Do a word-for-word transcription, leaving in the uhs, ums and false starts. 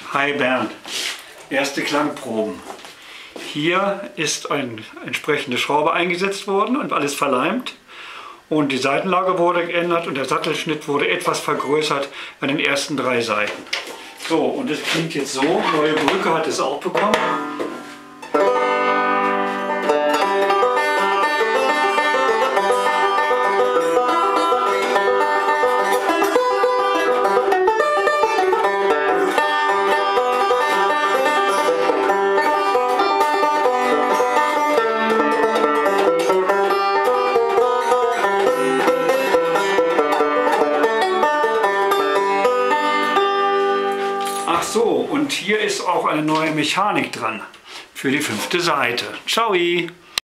Hi Bernd, erste Klangproben. Hier ist eine entsprechende Schraube eingesetzt worden und alles verleimt. Und die Seitenlage wurde geändert und der Sattelschnitt wurde etwas vergrößert an den ersten drei Seiten. So, und es klingt jetzt so, neue Brücke hat es auch bekommen. Ach so, und hier ist auch eine neue Mechanik dran für die fünfte Seite. Ciao!